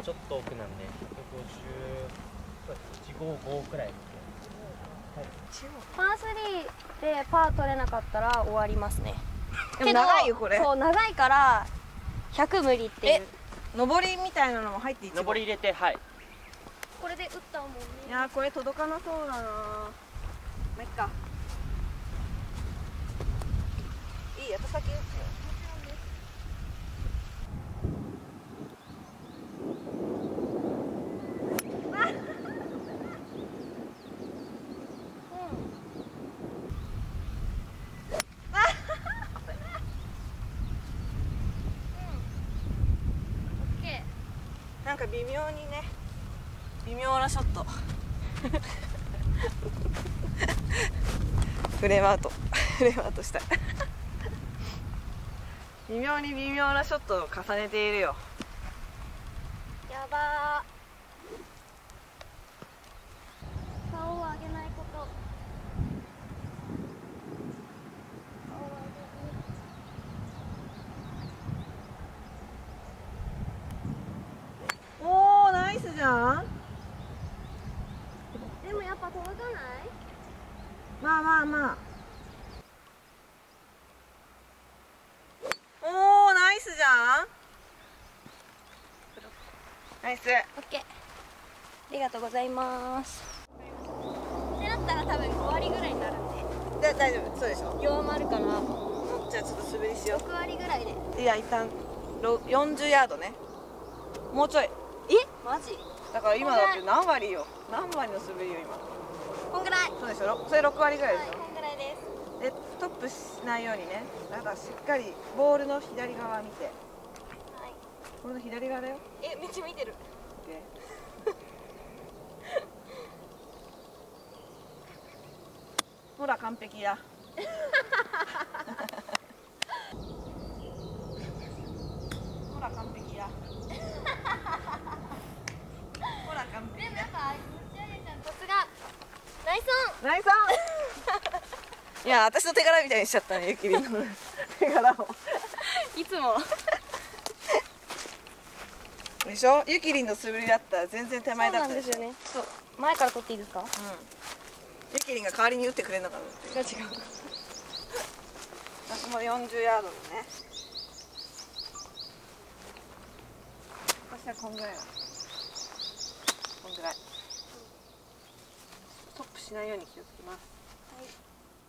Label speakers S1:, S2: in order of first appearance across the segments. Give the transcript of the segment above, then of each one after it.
S1: ちょっと奥なんで150、155くらいですね。はい、
S2: パー3でパー取れなかったら終わりますね。
S3: でも長いよこれ。
S2: そう長いから100無理っていう。
S3: 上りみたいなのも入っていって。
S1: 上り入れて、はい。
S2: これで打ったもんね。
S3: いやーこれ届かなそうだな。まあ、いっか。いいや、先打つよ。なんか微妙にね、微妙なショットフレームアウトフレームアウトした微妙に微妙なショットを重ねているよ。
S2: やばー。顔を上げないこと。顔を上げる。
S3: おーナイスじゃん。
S2: でもやっぱ届かない？
S3: まあまあまあ。おーナイスじゃん。ナイス。
S2: オッケー。ありがとうございます。ってなったら多分5割ぐらいになるんで。
S3: 大丈夫、そうでしょ。
S2: 弱まるかな。
S3: じゃあちょっと素振りしよ
S2: 6割ぐらいで。
S3: う。いや一旦40ヤードね。もうちょい。
S2: え？マジ？
S3: だから今だって何割よ。何割の素振りよ今。
S2: こんぐらい。
S3: そうでしょ。それ6割ぐらいでしょ。
S2: はい、こんぐらいです。
S3: でトップしないようにね。だからしっかりボールの左側見て。
S2: はい。
S3: ボールの左側だよ。
S2: めっちゃ見てる。
S3: ほら完璧や。ほら完璧や。ほら完璧や。
S2: でもなんか持ち上げちゃうコツがナイスオン。
S3: ナイスオン。いや私の手柄みたいにしちゃったね、ゆきりんの手柄を。
S2: いつも。
S3: でしょ。ゆきりんの素振りだったら全然手前だった
S2: そうなんですよね。そう前から取っていいですか？
S3: ゆきりんが代わりに打ってくれるのかなって。
S2: 違う。
S3: 私も40ヤードのね。私はこんぐらいだ。こんぐらい。トップしないように気をつけます。
S2: はい。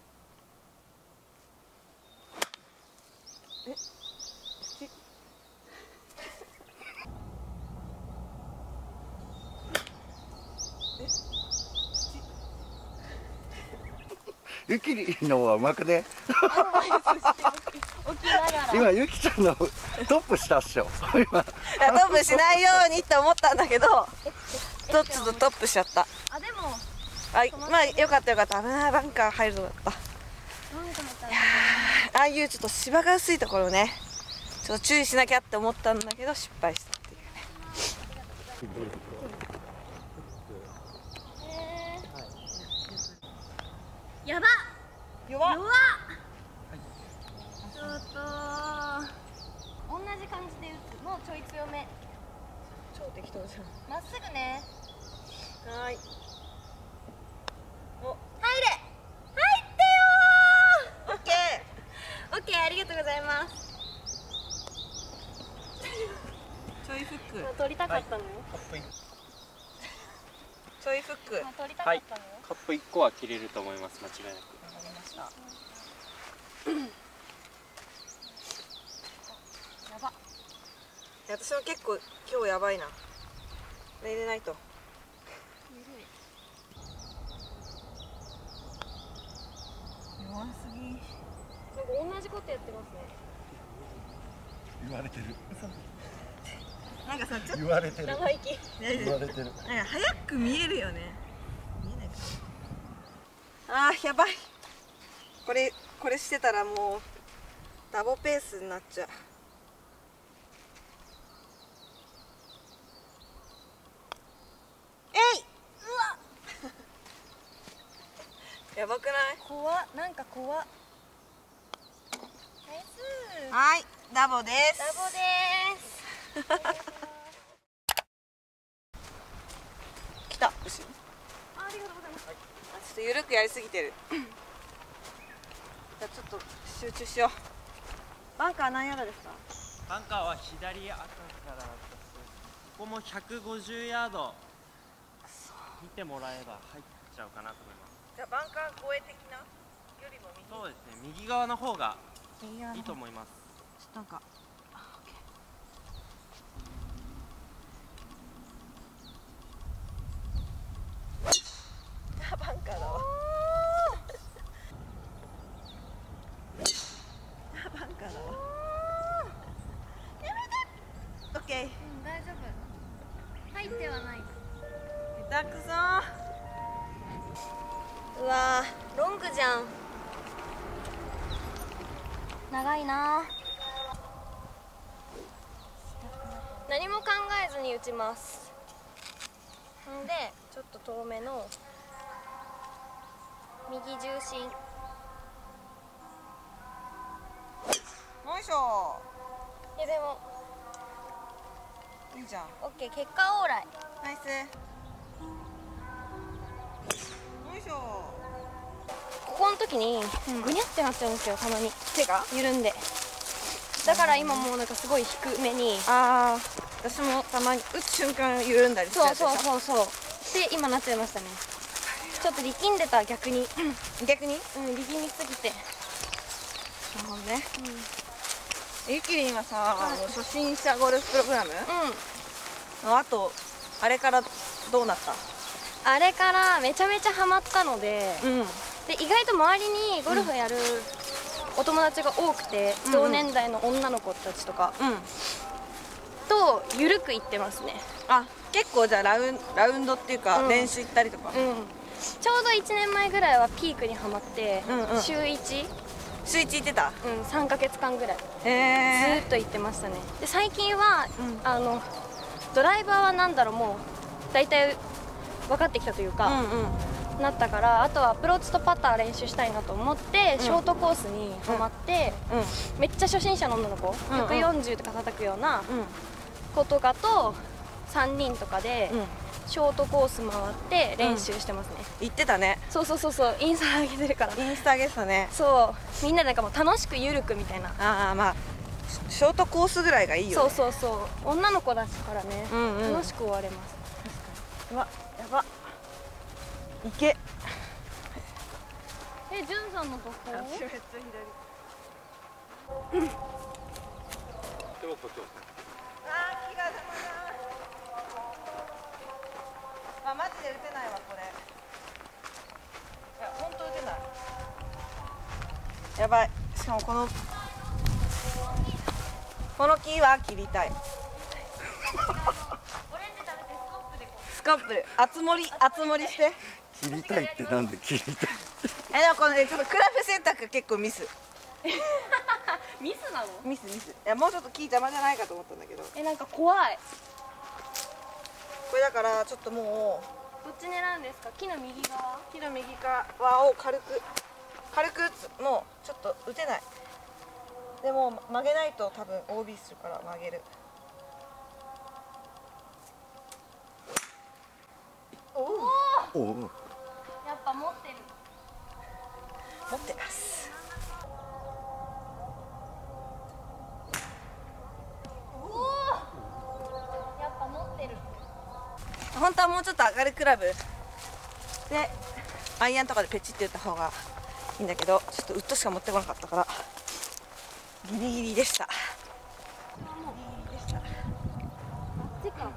S4: ゆきりんの方はうまくね。
S2: 起きながら。
S4: 今ゆきちゃんのトップしたっしょ。今。
S3: いやトップしないようにって思ったんだけど、ちょっとトップしちゃった。
S2: あでも。
S3: まあよかったよかった。危ない、バンカー入るとこだった。ああいうちょっと芝が薄いところね、ちょっと注意しなきゃって思ったんだけど失敗したっていうね。
S2: やば。
S3: 弱っ。
S2: 弱っ。ちょっと同じ感じで打つ。もうちょい強め。
S3: 超適当じゃん。
S2: まっすぐね。
S3: はーい。お、
S2: 入れ。入ってよー。
S3: オッケー。
S2: オッケー、ありがとうございます。
S3: ちょいフック。
S2: 取りたかったのよ。
S3: ちょいフック。
S2: 取りたかったのよ。
S1: カップ1個は切れると思います、間違いなく。
S3: わかりました。
S2: やば。
S3: 私は結構今日やばいな。入れないと。弱すぎ。
S2: なんか同じことやってますね。
S4: 言われてる。
S3: なんかさ、ちょっと
S4: 言われてる。
S2: 生意気。
S4: 言われてる。
S3: なんか早く見えるよね。見えないかな。あーやばい。これしてたらもうダボペースになっちゃう。えい。うわ。やばくない？
S2: 怖っ。なんか怖っ。ナイス。
S3: はい、ダボです。
S2: ダボです。
S3: ありがとうございます。ちょっと緩くやりすぎてる。じゃあちょっと集中しよう。バンカー何ヤードですか？
S1: バンカーは左赤からだったし、ここも150ヤード見てもらえば入っちゃうかなと思います。
S3: じゃあバンカー越え的なよりも右。
S1: そうですね、右側の方がいいと思います。
S3: ちょっとなんか。バンカーだわ。バンカーだわ。やめて。オッケー。
S2: 大丈夫。入ってはない。
S3: 下手くそ。
S2: うわー、ロングじゃん。長いな。何も考えずに打ちます。んでちょっと遠めの右重心。
S3: よいしょ。
S2: いやでも
S3: いいじゃん。
S2: オッケー、結果オーライ。
S3: ナイス。よいしょ。
S2: ここの時にぐにゃってなっちゃうんですよ、たまに
S3: 手が。
S2: 緩んで。だから今もうなんかすごい低めに。
S3: ああ、私もたまに打つ瞬間緩んだりする
S2: そう
S3: やつでしょ。
S2: そうそうそうで今なっちゃいましたね。ちょっと力んでた、逆に。
S3: 逆に。
S2: うん、力みすぎて。
S3: なるほどね。ゆきりんはさ、初心者ゴルフプログラムの後、あれからどうなった？
S2: あれからめちゃめちゃハマったので、
S3: うん
S2: で意外と周りにゴルフやるお友達が多くて、同年代の女の子たちとか
S3: うん。
S2: とゆるく行ってますね。
S3: あ、結構じゃあラウンドっていうか、
S2: うん
S3: 練習行ったりとか。
S2: うん、ちょうど1年前ぐらいはピークにはまって、
S3: うんうん
S2: 週1、
S3: 週一行ってた。
S2: 3ヶ月間ぐらいず
S3: へ
S2: ーっと行ってましたね。で最近は、
S3: うん
S2: ドライバーはなんだろう、もう大体分かってきたというか、なったから、あとはアプローチとパター練習したいなと思って、ショートコースにハマって、めっちゃ初心者の女の子、
S3: うんうん
S2: 140とか叩くような
S3: うん
S2: 子とかと3人とかで、ショートコース回って練習してますね。
S3: 行ってたね。
S2: そうそうそうそう、インスタ上げてるから。
S3: インスタ上げてたね。
S2: そうみんなでなんかもう楽しくゆるくみたいな。
S3: ああ、まあショートコースぐらいがいいよね。
S2: そうそうそう、女の子だからね、楽しく終われます。
S3: うわ、やば。行け。
S2: じゅんさんのとこ
S3: めっちゃ左。
S1: でもこっちも
S3: あー、気が邪魔だ。あ、マジで打てないわこれ。いや、本当打てない。やばい。しかもこの木は切りたい。スコップで厚盛りして。
S4: 切りたいってなんで切りたい？
S3: でもこのね、ちょっとクラブ選択が結構ミス。
S2: ミスなの？
S3: ミス。いや、もうちょっと木邪魔じゃないかと思ったんだけど。
S2: なんか怖い。
S3: これだからちょっとも
S2: どっち狙うんですか？木の右側？
S3: う木の右側を軽くもうちょっと打てない。でも曲げないと多分 OB するから曲げる。おお、
S4: おお。
S2: やっぱ持ってる。
S3: 持ってます。
S2: やっぱ持ってる。
S3: 本当はもうちょっと上がるクラブでアイアンとかでペチって打った方がいいんだけど、ちょっとウッドしか持ってこなかったからギリギリでした。
S2: あっちか。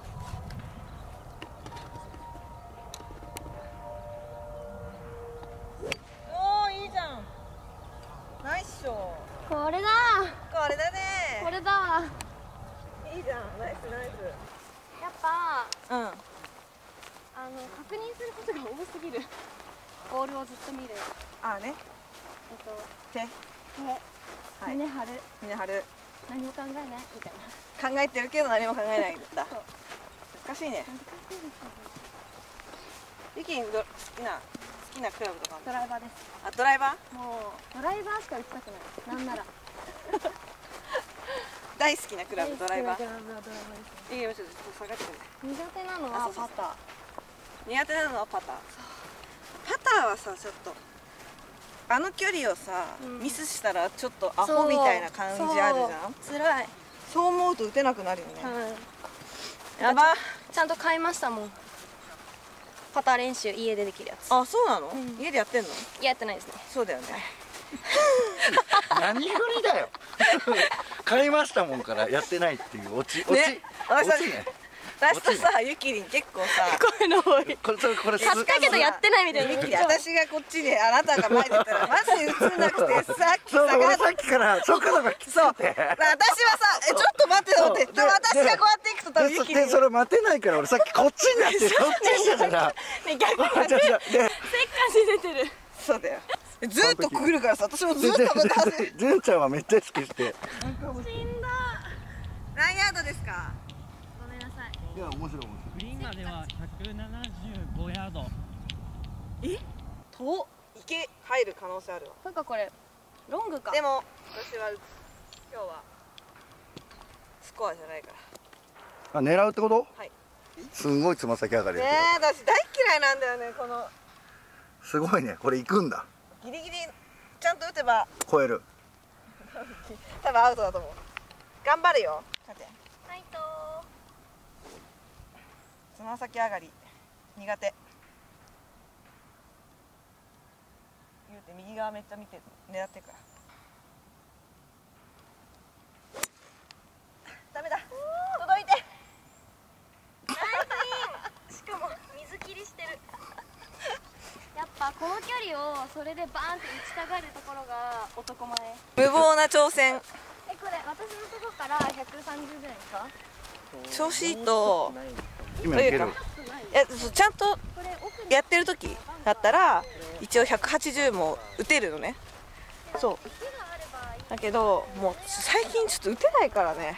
S3: おー、いいじゃん。ナイスショー。
S2: これだ。
S3: これだね。
S2: これだ。
S3: いいじゃん。ナイス。
S2: やっぱ
S3: うん。
S2: 確認することが多すぎる。ボールをずっと見る。
S3: ああね。手。
S2: はい、胸張る。
S3: 胸張る。
S2: 何も考えないみたいな。
S3: 考えてるけど何も考えないんだ。
S2: そう
S3: 難しいね。
S2: 難しいですよね。
S3: ユキン好きなクラブとか
S2: ドライバーです。
S3: あ、ドライバー？
S2: もうドライバーしか打ちたくない。なんなら。
S3: 大好きなクラブドライバー。
S2: ドライバーです。
S3: いいよ、ちょっと下がってくるね。
S2: 苦手なのはパター。
S3: 苦手なのはパター。パターはさ、ちょっとあの距離をさ、ミスしたらちょっとアホみたいな感じあるじゃん。
S2: つらい。
S3: そう思うと打てなくなるよね。
S2: やば。ちゃんと買いましたもん。パター練習家でできるやつ。
S3: あ、そうなの？家でやってんの？
S2: やってないですね。
S3: そうだよね。
S4: 何振りだよ買いましたもんからやってないっていうオチ
S3: 私さ、
S4: ね
S3: 私とさ、ゆきりん結構さ、
S2: 声の多い。
S4: これ
S2: だけどやってないみたいな。
S3: ゆきりん、私がこっちであなたが前でたらマジで映んなくて、さっき
S4: そう
S3: さ、
S4: 俺さっきからそっからが来て
S3: そう、私はさ、ちょっと待ってと思って、でも私がこうやっていくと多分ゆきりん。
S4: それ待てないから俺さっきこっちになってそっちしたから
S2: ね、逆にせっかち出てる。
S3: そうだよ。ずっと来るからさ、私もずっと待ってはず。
S4: 純ちゃんはめっちゃ意識して
S2: 死んだ。
S3: 何ヤードですか？
S2: ごめんなさい。
S4: いや面白い
S1: グリーンまでは175ヤード。
S3: と池入る可能性あるわ。
S2: なんかこれロングか。
S3: でも私は今日はスコアじゃないから。
S4: あ狙うってこと？
S3: はい。
S4: すんごいつま先上がりだ
S3: ねえ、私大嫌いなんだよね、この
S4: すごいねこれ行くんだ
S3: ギリギリちゃんと打てば
S4: 超える
S3: 多分アウトだと思う。頑張るよ。さて、
S2: はいと。
S3: つま先上がり苦手。言うて右側めっちゃ見て狙ってるから。ダメだ。届いて。
S2: しかも水切りしてる。やっぱこの距離をそれでバーンって打ちたがるところが男前。
S3: 無謀な挑戦。
S2: これ私のところから130ぐらいですか？
S3: 調子いいと
S4: 今いける
S3: いや、ちゃんとやってる時だったら一応180も打てるのね。そうだけどもう最近ちょっと打てないからね。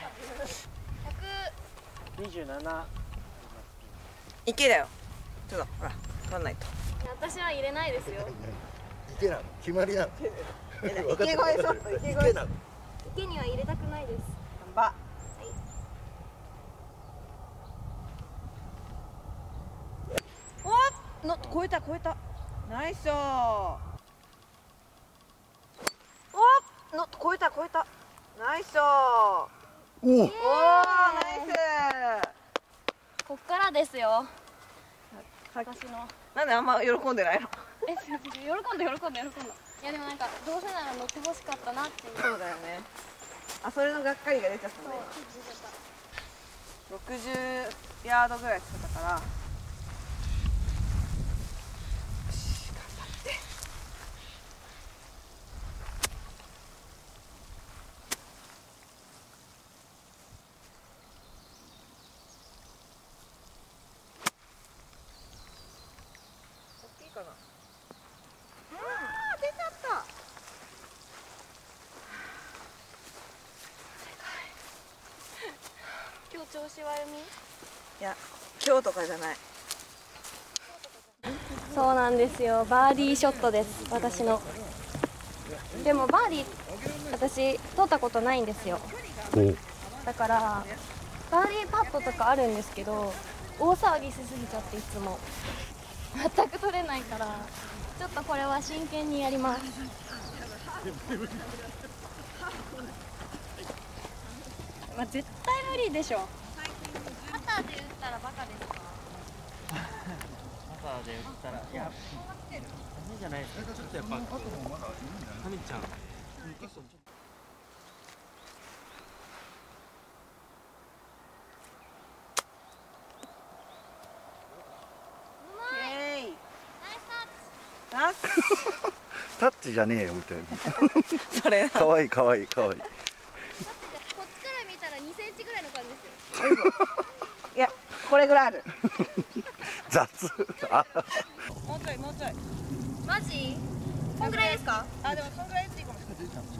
S1: 27。
S3: 池だよ。ちょっとほら取らないと。
S2: 私は入れないですよ。
S4: 池なの決まりなの
S3: 池越えショット、池越え。
S4: なの
S2: 池には入れたくないです。
S3: ば。おっ、超えた超えた。ナイスショー。おっ、超えた超えた。ナイスショー。
S4: おお
S3: おお、ナイス。
S2: こっからですよ。私の。
S3: なんであんま喜んでないの？
S2: 喜んだ。いやでもなんかどうせなら乗ってほしかったなっていう。
S3: そうだよね。あ、それのがっかりが出ちゃったね。60ヤードぐらいつけたから。よし、頑張って。大きいかな。出ちゃった。
S2: 今日調子悪み？
S3: いや、今日とかじゃない。
S2: そうなんですよ。バーディーショットです。私の。でもバーディー私取ったことないんですよ。だからバーディーパットとかあるんですけど大騒ぎしすぎちゃっていつも全く取れないからちょっとこれは真剣にやります。まあ絶対無理でしょ。パターで打ったらバカですか？
S1: パターで打ったら、いや、ダメじゃないですか。ちょっとやっぱ、ハミちゃん。結構
S4: タッチじゃねえよみたいな
S3: それ
S4: かわいいかわいいかわいい
S2: こっちから見たら2センチぐらいの感じですよ。
S3: いや、これぐらいある。
S4: 雑あ
S3: もうちょいもうちょい。
S2: マジ？こんぐらいですか？
S3: あ、でもそんぐらいでいいかもしれない。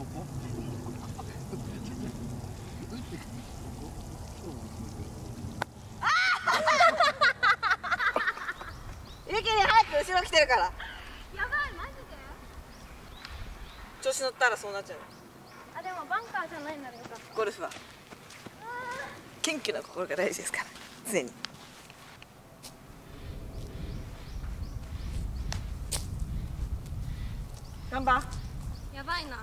S3: ゆきに早く後ろ来てるから。
S2: やばい、マジで？
S3: 調子乗ったらそうなっちゃう。
S2: あ、でもバンカーじゃないならよかった。
S3: ゴルフは謙虚な心が大事ですから、常に。 頑張
S2: やばいな。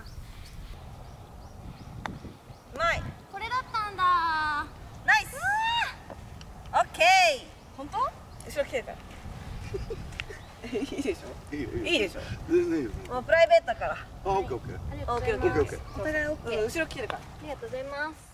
S3: うまい
S2: これだったんだ。
S3: ナイスオッケー本当後ろ来てるからいいでしょ
S4: いいよ
S3: いいでしょ
S4: 全然いいよ
S3: もうプライベートだから
S4: あオッケーオッケー
S2: ありがとうございます。
S3: オッケーオッケー
S2: お互いオッケー。
S3: 後ろ来てるから
S2: ありがとうございます。